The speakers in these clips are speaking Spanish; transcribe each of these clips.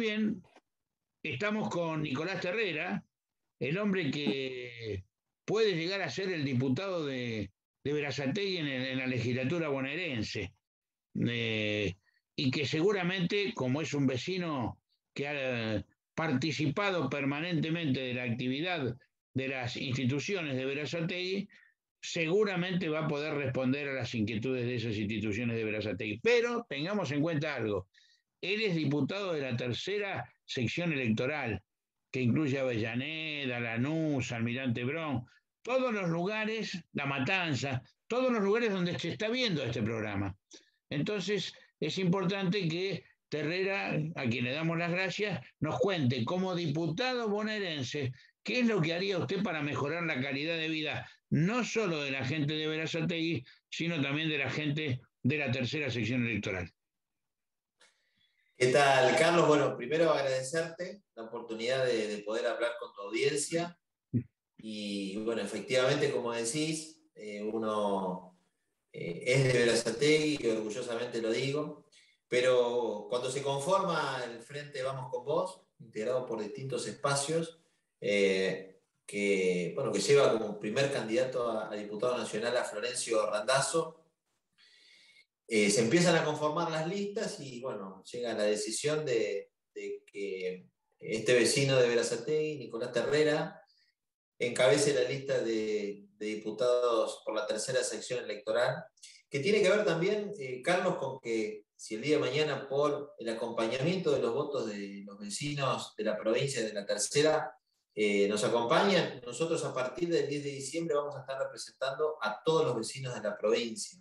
bien, estamos con Nicolás Terrera, el hombre que puede llegar a ser el diputado de Berazategui en la legislatura bonaerense, eh, y que seguramente, como es un vecino que ha participado permanentemente de la actividad de las instituciones de Berazategui, seguramente va a poder responder a las inquietudes de esas instituciones de Berazategui. Pero tengamos en cuenta algo, él es diputado de la tercera sección electoral, que incluye Avellaneda, Lanús, Almirante Brown, todos los lugares, La Matanza, todos los lugares donde se está viendo este programa. Entonces, es importante que Terrera, a quien le damos las gracias, nos cuente como diputado bonaerense qué es lo que haría usted para mejorar la calidad de vida, no solo de la gente de Berazategui, sino también de la gente de la tercera sección electoral. ¿Qué tal, Carlos? Bueno, primero agradecerte la oportunidad de poder hablar con tu audiencia. Y bueno, efectivamente, como decís, uno es de Berazategui, y orgullosamente lo digo, pero cuando se conforma el Frente Vamos con Vos, integrado por distintos espacios, bueno, que lleva como primer candidato a diputado nacional a Florencio Randazzo, se empiezan a conformar las listas y bueno, llega la decisión de que este vecino de Berazategui, Nicolás Terrera, encabece la lista de diputados por la tercera sección electoral, que tiene que ver también, Carlos, con que si el día de mañana por el acompañamiento de los votos de los vecinos de la provincia de la tercera nos acompañan, nosotros a partir del 10 de diciembre vamos a estar representando a todos los vecinos de la provincia.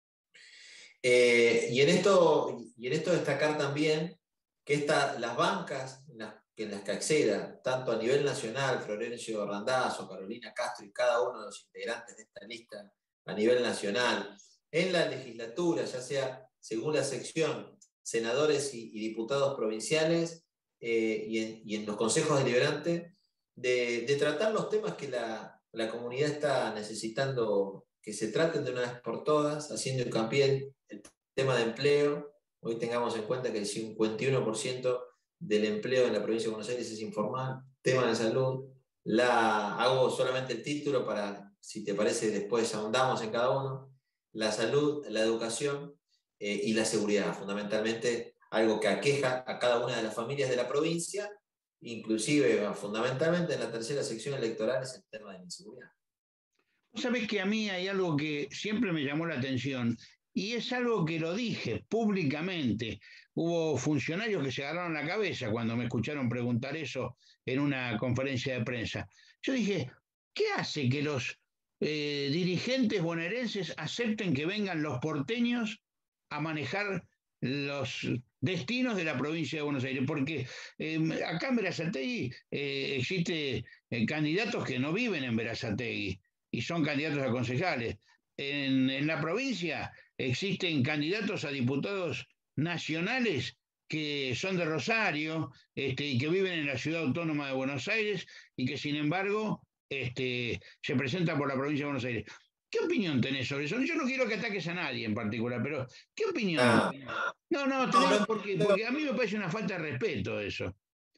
Y en esto destacar también que las bancas en las que acceda, tanto a nivel nacional, Florencio Randazzo, Carolina Castro y cada uno de los integrantes de esta lista a nivel nacional, en la legislatura, ya sea según la sección, senadores y diputados provinciales, y en los consejos deliberantes, de tratar los temas que la comunidad está necesitando que se traten de una vez por todas, haciendo hincapié el tema de empleo. Hoy tengamos en cuenta que el 51% del empleo en la provincia de Buenos Aires es informal. Tema de salud, hago solamente el título para, si te parece, después ahondamos en cada uno. La salud, la educación y la seguridad, fundamentalmente algo que aqueja a cada una de las familias de la provincia, inclusive fundamentalmente en la tercera sección electoral, es el tema de la inseguridad. Sabés que a mí hay algo que siempre me llamó la atención y es algo que lo dije públicamente. Hubo funcionarios que se agarraron la cabeza cuando me escucharon preguntar eso en una conferencia de prensa. Yo dije, ¿qué hace que los dirigentes bonaerenses acepten que vengan los porteños a manejar los destinos de la provincia de Buenos Aires? Porque acá en Berazategui existe candidatos que no viven en Berazategui y son candidatos a concejales. En la provincia existen candidatos a diputados nacionales que son de Rosario y que viven en la ciudad autónoma de Buenos Aires y que sin embargo se presentan por la provincia de Buenos Aires. ¿Qué opinión tenés sobre eso? Yo no quiero que ataques a nadie en particular, pero ¿qué opinión? No, te digo porque a mí me parece una falta de respeto eso.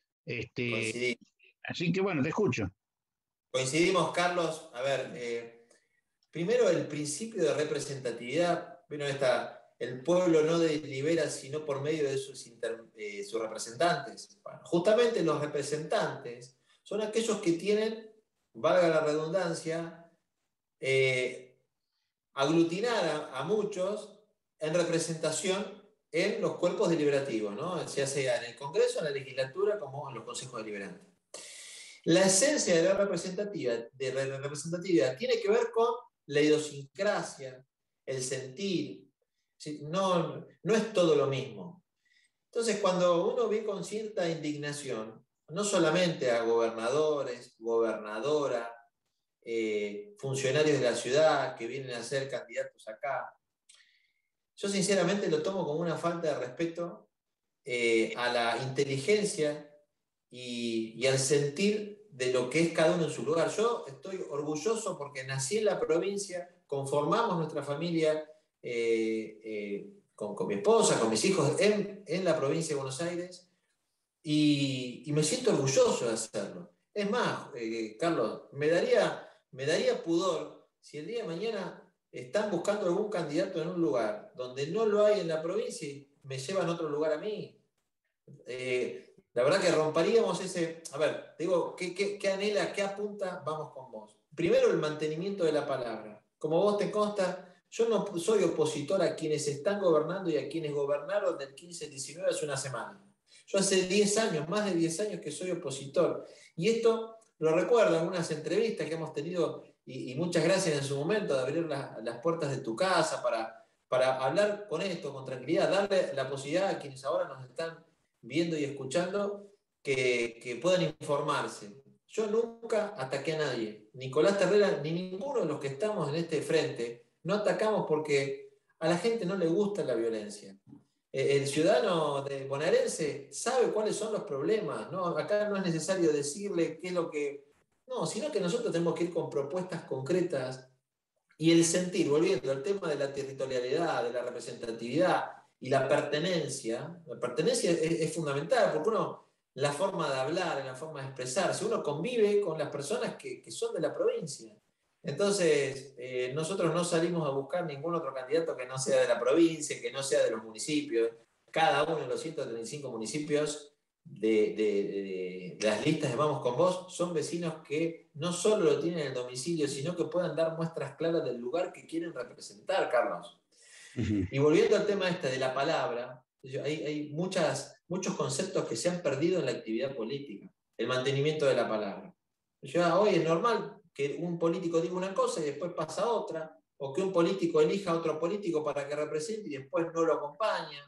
Así que bueno, te escucho. Coincidimos, Carlos. A ver, primero el principio de representatividad. Bueno, el pueblo no delibera sino por medio de sus representantes. Bueno, justamente los representantes son aquellos que tienen, valga la redundancia, aglutinar a muchos en representación en los cuerpos deliberativos, ¿no? Ya sea en el Congreso, en la legislatura, como en los consejos deliberantes. La esencia de la representatividad tiene que ver con la idiosincrasia, el sentir. No es todo lo mismo. Entonces, cuando uno ve con cierta indignación, no solamente a gobernadores, gobernadoras, funcionarios de la ciudad que vienen a ser candidatos acá, yo sinceramente lo tomo como una falta de respeto a la inteligencia y al sentir de lo que es cada uno en su lugar. Yo estoy orgulloso porque nací en la provincia, conformamos nuestra familia con mi esposa, con mis hijos en la provincia de Buenos Aires, y me siento orgulloso de hacerlo. Es más, Carlos, me daría pudor si el día de mañana están buscando algún candidato en un lugar donde no lo hay en la provincia y me llevan a otro lugar a mí. La verdad que romperíamos ese... A ver, digo, ¿qué anhela, qué apunta? Vamos con vos. Primero, el mantenimiento de la palabra. Como vos te consta, yo no soy opositor a quienes están gobernando y a quienes gobernaron del 15 al 19 hace una semana. Yo hace 10 años, más de 10 años que soy opositor. Y esto lo recuerdo en unas entrevistas que hemos tenido, y muchas gracias en su momento de abrir las puertas de tu casa para hablar con esto, con tranquilidad, darle la posibilidad a quienes ahora nos están viendo y escuchando que puedan informarse. Yo nunca ataqué a nadie. Nicolás Terrera ni ninguno de los que estamos en este frente no atacamos porque a la gente no le gusta la violencia. El ciudadano bonaerense sabe cuáles son los problemas, ¿no? Acá no es necesario decirle qué es lo que... No, sino que nosotros tenemos que ir con propuestas concretas y el sentir, volviendo al tema de la territorialidad, de la representatividad y la pertenencia es fundamental, porque uno, la forma de hablar, la forma de expresarse, uno convive con las personas que son de la provincia. Entonces, nosotros no salimos a buscar ningún otro candidato que no sea de la provincia, que no sea de los municipios. Cada uno de los 135 municipios de las listas de Vamos con Vos son vecinos que no solo lo tienen en el domicilio, sino que puedan dar muestras claras del lugar que quieren representar, Carlos. Y volviendo al tema de la palabra, hay muchos conceptos que se han perdido en la actividad política. El mantenimiento de la palabra. Hoy es normal que un político diga una cosa y después pasa otra, o que un político elija a otro político para que represente y después no lo acompaña.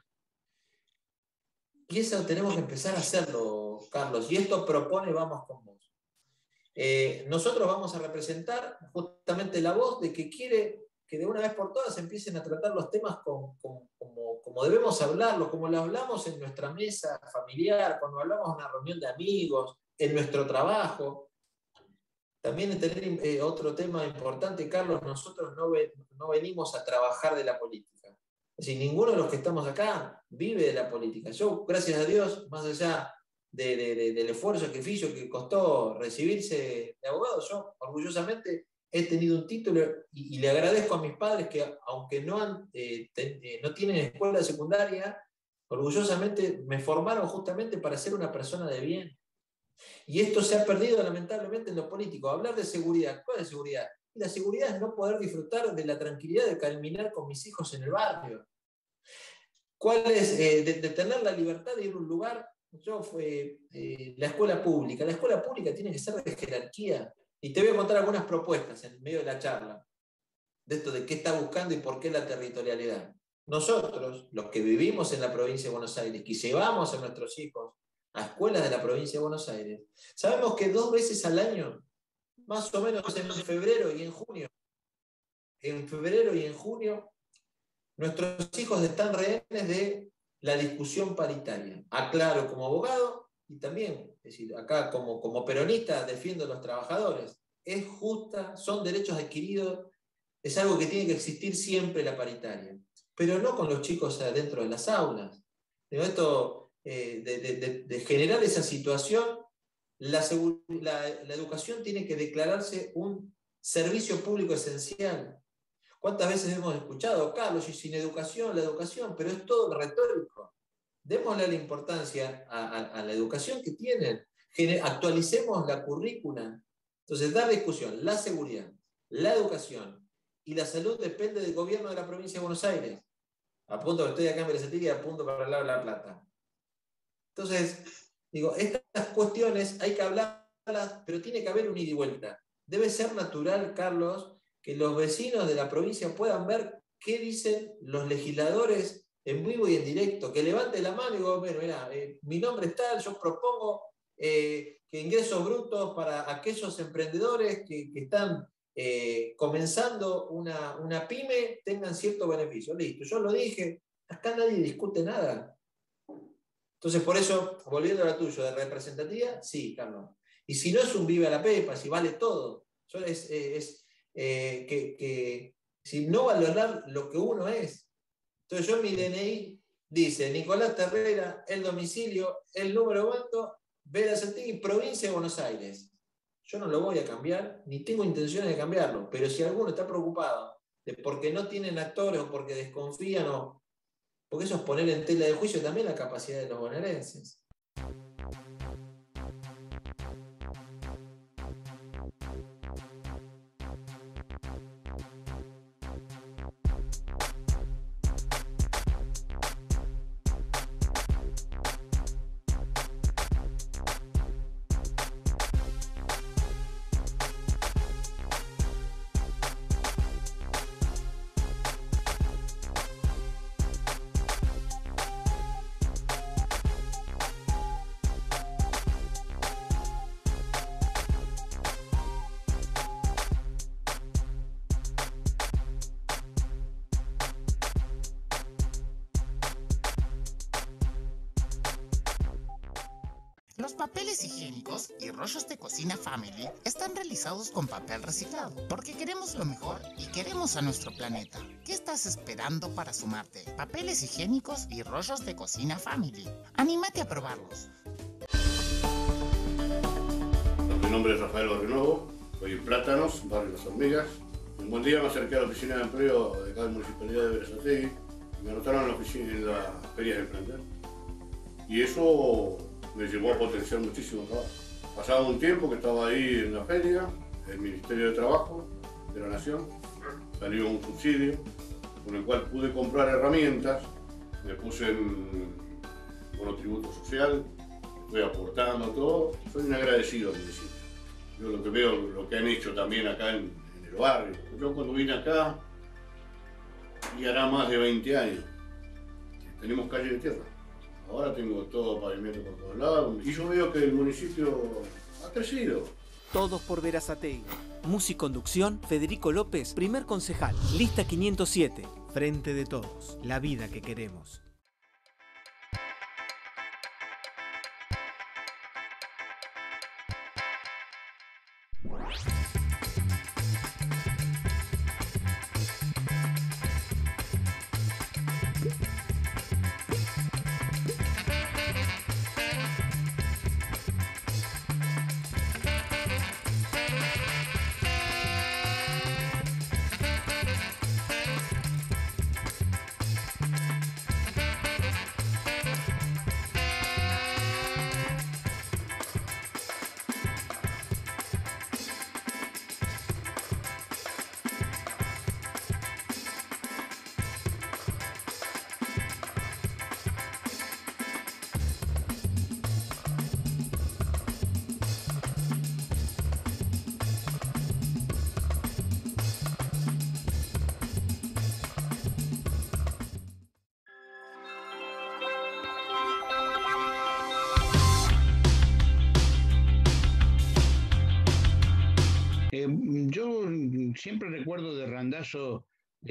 Y eso tenemos que empezar a hacerlo, Carlos. Y esto propone Vamos con Vos. Nosotros vamos a representar justamente la voz de que quiere que de una vez por todas empiecen a tratar los temas como debemos hablarlos, como lo hablamos en nuestra mesa familiar, cuando hablamos en una reunión de amigos, en nuestro trabajo. También tener otro tema importante, Carlos, nosotros no venimos a trabajar de la política. Es decir, ninguno de los que estamos acá vive de la política. Yo, gracias a Dios, más allá del esfuerzo, sacrificio que costó recibirse de abogado, yo orgullosamente he tenido un título y le agradezco a mis padres que, aunque no tienen escuela secundaria, orgullosamente me formaron justamente para ser una persona de bien. Y esto se ha perdido lamentablemente en lo político. Hablar de seguridad, ¿cuál es seguridad? Y la seguridad es no poder disfrutar de la tranquilidad de caminar con mis hijos en el barrio. ¿Cuál es de tener la libertad de ir a un lugar? La escuela pública. La escuela pública tiene que ser de jerarquía. Y te voy a contar algunas propuestas en medio de la charla, de esto de qué está buscando y por qué la territorialidad. Nosotros, los que vivimos en la provincia de Buenos Aires, que llevamos a nuestros hijos a escuelas de la provincia de Buenos Aires, sabemos que 2 veces al año, más o menos en febrero y en junio, nuestros hijos están rehenes de la discusión paritaria. Aclaro como abogado y también, es decir, acá como peronista defiendo a los trabajadores. Es justa, son derechos adquiridos, es algo que tiene que existir siempre la paritaria, pero no con los chicos adentro de las aulas. Esto de generar esa situación, la educación tiene que declararse un servicio público esencial. ¿Cuántas veces hemos escuchado, Carlos, y sin educación, la educación? Pero es todo retórico. Démosle la importancia a la educación que tienen. Actualicemos la currícula. Entonces, dar discusión, la seguridad, la educación y la salud depende del gobierno de la provincia de Buenos Aires. Apunto que estoy acá en Berazategui y apunto para hablar de La Plata. Entonces, digo, estas cuestiones hay que hablarlas, pero tiene que haber un ida y vuelta. Debe ser natural, Carlos, que los vecinos de la provincia puedan ver qué dicen los legisladores en vivo y en directo, que levante la mano y digo, bueno, mira, mi nombre es tal, yo propongo que ingresos brutos para aquellos emprendedores que están comenzando una pyme tengan cierto beneficio. Listo, yo lo dije, acá nadie discute nada. Entonces, por eso, volviendo a lo tuyo, de representatividad, sí, Carlos. Y si no es un vive a la pepa, si vale todo, si no valorar lo que uno es. Entonces yo en mi DNI dice Nicolás Terrera, el domicilio, el número de voto, Berazategui, provincia de Buenos Aires. Yo no lo voy a cambiar, ni tengo intenciones de cambiarlo, pero si alguno está preocupado de porque no tienen actores o porque desconfían, porque eso es poner en tela de juicio también la capacidad de los bonaerenses. Los papeles higiénicos y rollos de cocina Family están realizados con papel reciclado, porque queremos lo mejor y queremos a nuestro planeta. ¿Qué estás esperando para sumarte? Papeles higiénicos y rollos de cocina Family. ¡Anímate a probarlos! Mi nombre es Rafael Barrenovo, soy en Plátanos, barrio Las Hormigas. Un buen día me acerqué a la oficina de empleo de cada municipalidad de Berazategui y me anotaron en la feria de emprender. Y eso me llevó a potenciar muchísimo trabajo. Pasado un tiempo que estaba ahí en la feria, el Ministerio de Trabajo de la Nación salió un subsidio con el cual pude comprar herramientas, me puse en monotributo social, estoy aportando todo, soy un agradecido al municipio. Yo lo que veo, lo que han hecho también acá en el barrio. Yo cuando vine acá, y hará más de 20 años, tenemos calle de tierra. Ahora tengo todo pavimento por todos lados y yo veo que el municipio ha crecido. Todos por Berazategui. Musiconducción, Federico López, primer concejal. Lista 507. Frente de todos. La vida que queremos. Yo siempre recuerdo de Randazzo,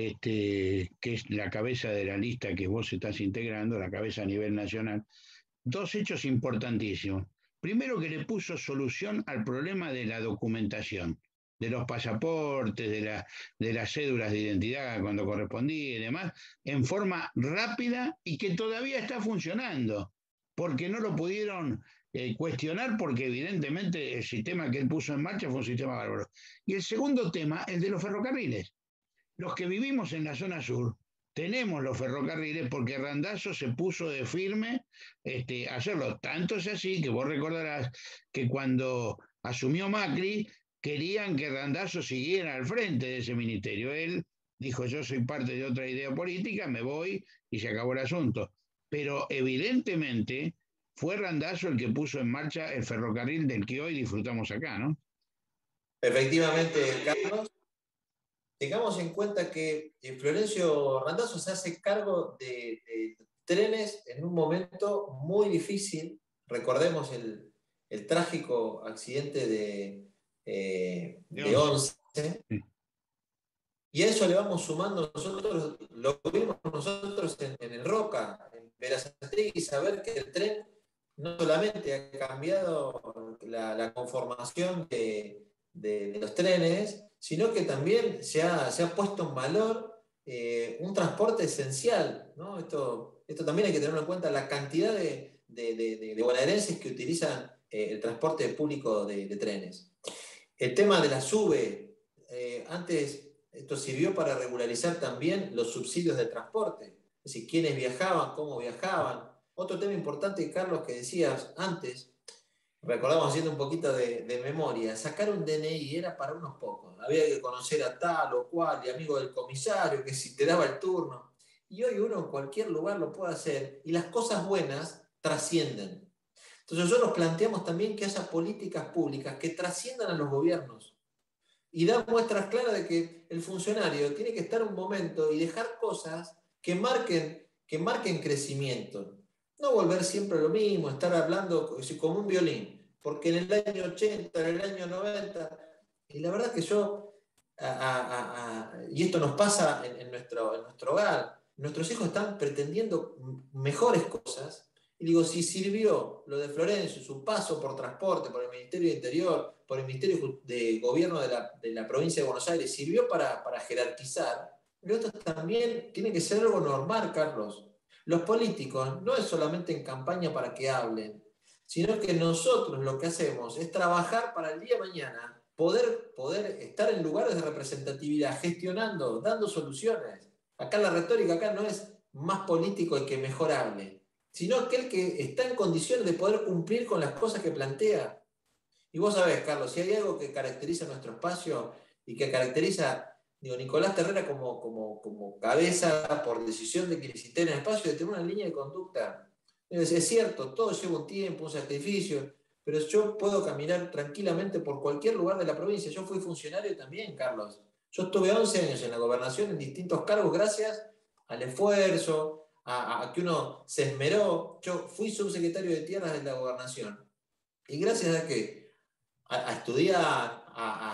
que es la cabeza de la lista que vos estás integrando, la cabeza a nivel nacional, dos hechos importantísimos. Primero, que le puso solución al problema de la documentación, de los pasaportes, de las cédulas de identidad cuando correspondía y demás, en forma rápida y que todavía está funcionando, porque no lo pudieron cuestionar, porque evidentemente el sistema que él puso en marcha fue un sistema bárbaro. Y el segundo tema, el de los ferrocarriles. Los que vivimos en la zona sur tenemos los ferrocarriles porque Randazzo se puso de firme a hacerlo. Tanto es así que vos recordarás que cuando asumió Macri querían que Randazzo siguiera al frente de ese ministerio. Él dijo: yo soy parte de otra idea política, me voy y se acabó el asunto. Pero evidentemente fue Randazzo el que puso en marcha el ferrocarril del que hoy disfrutamos acá, ¿no? Efectivamente, Carlos. Tengamos en cuenta que Florencio Randazzo se hace cargo de trenes en un momento muy difícil. Recordemos el trágico accidente de 11. Y a eso le vamos sumando nosotros, lo vimos nosotros en el Roca, en Berazategui, saber que el tren no solamente ha cambiado la conformación de los trenes, sino que también se ha puesto en valor un transporte esencial, ¿no? Esto esto también hay que tenerlo en cuenta, la cantidad de bonaerenses que utilizan el transporte público de trenes. El tema de la SUBE, antes esto sirvió para regularizar también los subsidios de transporte, es decir, quiénes viajaban, cómo viajaban. Otro tema importante, Carlos, que decías antes, recordamos haciendo un poquito de memoria, sacar un DNI era para unos pocos, había que conocer a tal o cual, y amigo del comisario, que si te daba el turno. Y hoy uno en cualquier lugar lo puede hacer, y las cosas buenas trascienden. Entonces nosotros planteamos también que haya políticas públicas que trasciendan a los gobiernos y dar muestras claras de que el funcionario tiene que estar un momento y dejar cosas que marquen crecimiento. No volver siempre lo mismo, estar hablando como un violín, porque en el año 80, en el año 90, y la verdad que yo, y esto nos pasa en nuestro hogar, nuestros hijos están pretendiendo mejores cosas. Y digo, si sirvió lo de Florencio, su paso por transporte, por el Ministerio de Interior, por el Ministerio de Gobierno de la provincia de Buenos Aires, sirvió para jerarquizar, pero esto también tiene que ser algo normal, Carlos. Los políticos no es solamente en campaña para que hablen, sino que nosotros lo que hacemos es trabajar para el día de mañana, poder estar en lugares de representatividad, gestionando, dando soluciones. Acá la retórica acá no es más político el que mejor hable, sino aquel que está en condiciones de poder cumplir con las cosas que plantea. Y vos sabés, Carlos, si hay algo que caracteriza nuestro espacio y que caracteriza, digo, Nicolás Terrera como cabeza por decisión de quienes estén en el espacio, de tener una línea de conducta. Es cierto, todo lleva un tiempo, un sacrificio, pero yo puedo caminar tranquilamente por cualquier lugar de la provincia. Yo fui funcionario también, Carlos. Yo estuve 11 años en la gobernación en distintos cargos gracias al esfuerzo, a que uno se esmeró. Yo fui subsecretario de Tierras de la Gobernación. Y gracias a que a estudiar,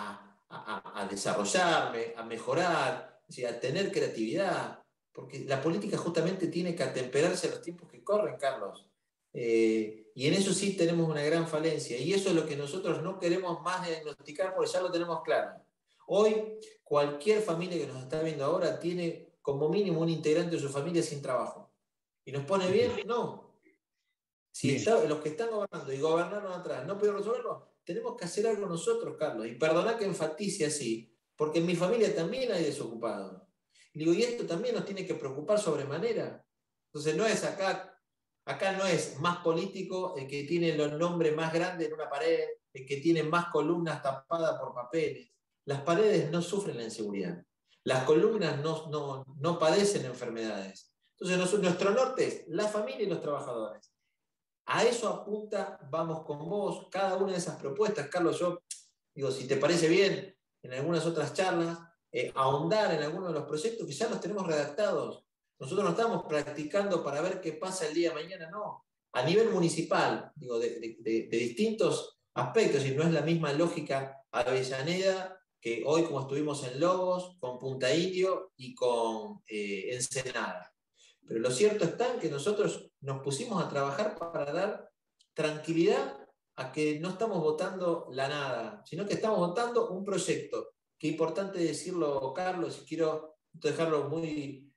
a desarrollarme, a mejorar, a tener creatividad, porque la política justamente tiene que atemperarse a los tiempos que corren, Carlos. Y en eso sí tenemos una gran falencia. Y eso es lo que nosotros no queremos más diagnosticar porque ya lo tenemos claro. Hoy, cualquier familia que nos está viendo ahora tiene como mínimo un integrante de su familia sin trabajo. ¿Y nos pone bien? No. Si los que están gobernando y gobernaron atrás no pudieron resolverlo, tenemos que hacer algo nosotros, Carlos. Y perdona que enfatice así, porque en mi familia también hay desocupados. Y digo, y esto también nos tiene que preocupar sobremanera. Entonces no es acá no es más político el que tiene los nombres más grandes en una pared, el que tiene más columnas tapadas por papeles. Las paredes no sufren la inseguridad. Las columnas no padecen enfermedades. Entonces nuestro norte es la familia y los trabajadores. A eso apunta, vamos con vos, cada una de esas propuestas. Carlos, yo digo, si te parece bien, en algunas otras charlas, ahondar en algunos de los proyectos que ya los tenemos redactados. Nosotros no estamos practicando para ver qué pasa el día de mañana, no. A nivel municipal, digo, de distintos aspectos, y no es la misma lógica Avellaneda que hoy como estuvimos en Lobos, con Punta Indio y con Ensenada. Pero lo cierto está que nosotros nos pusimos a trabajar para dar tranquilidad a que no estamos votando la nada, sino que estamos votando un proyecto. Qué importante decirlo, Carlos, y quiero dejarlo muy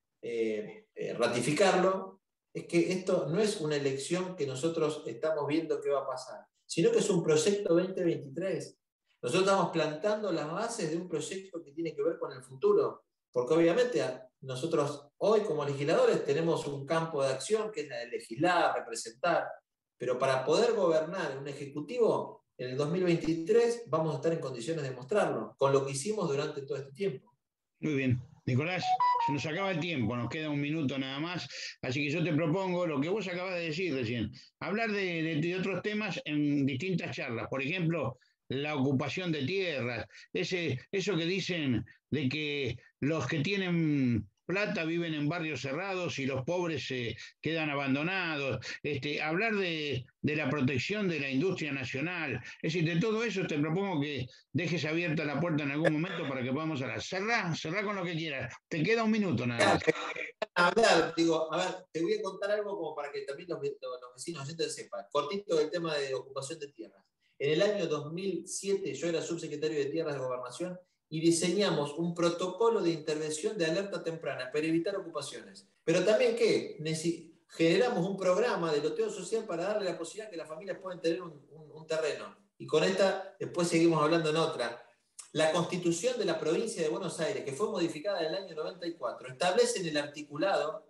ratificarlo, es que esto no es una elección que nosotros estamos viendo qué va a pasar, sino que es un proyecto 2023. Nosotros estamos plantando las bases de un proyecto que tiene que ver con el futuro, porque obviamente nosotros hoy como legisladores tenemos un campo de acción que es la de legislar, representar, pero para poder gobernar en un ejecutivo, en el 2023 vamos a estar en condiciones de mostrarlo, con lo que hicimos durante todo este tiempo. Muy bien. Nicolás, se nos acaba el tiempo, nos queda un minuto nada más, así que yo te propongo lo que vos acabas de decir recién, hablar de otros temas en distintas charlas, por ejemplo, la ocupación de tierras, eso que dicen de que los que tienen plata viven en barrios cerrados y los pobres quedan abandonados, hablar de la protección de la industria nacional, es decir, de todo eso te propongo que dejes abierta la puerta en algún momento para que podamos hablar. Cerrá con lo que quieras, te queda un minuto nada más. Hablar, digo, a ver, te voy a contar algo como para que también los vecinos oyentes sepan, cortito del tema de ocupación de tierras. En el año 2007 yo era subsecretario de Tierras de Gobernación y diseñamos un protocolo de intervención de alerta temprana para evitar ocupaciones. Pero también, ¿qué? generamos un programa de loteo social para darle la posibilidad que las familias puedan tener un terreno. Y con esta, después seguimos hablando en otra. La Constitución de la Provincia de Buenos Aires, que fue modificada en el año 94, establece en el articulado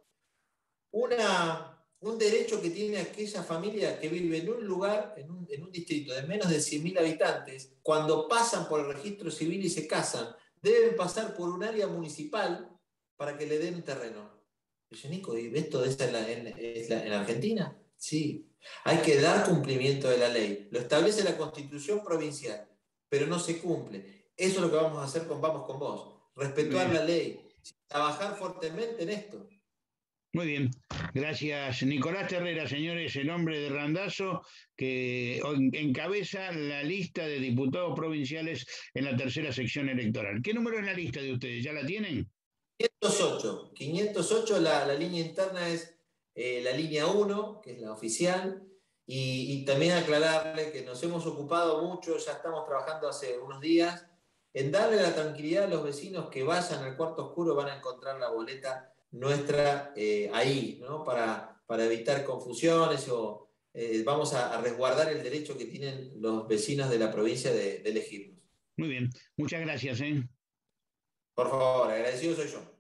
un derecho que tiene aquella familia que vive en un lugar, en un distrito de menos de 100.000 habitantes, cuando pasan por el registro civil y se casan, deben pasar por un área municipal para que le den un terreno. Dice, Nico, ¿y esto es en Argentina? Sí. Hay que dar cumplimiento de la ley. Lo establece la Constitución provincial, pero no se cumple. Eso es lo que vamos a hacer con Vamos con Vos. Respetar la ley. Trabajar fuertemente en esto. Muy bien, gracias. Nicolás Terrera, señores, el hombre de Randazzo, que encabeza la lista de diputados provinciales en la tercera sección electoral. ¿Qué número es la lista de ustedes? ¿Ya la tienen? 508, la línea interna es la línea 1, que es la oficial, y también aclararle que nos hemos ocupado mucho, ya estamos trabajando hace unos días, en darle la tranquilidad a los vecinos que vayan al cuarto oscuro, van a encontrar la boleta nuestra ahí, ¿no? Para evitar confusiones o vamos a resguardar el derecho que tienen los vecinos de la provincia de elegirnos. Muy bien, muchas gracias. Por favor, agradecido soy yo.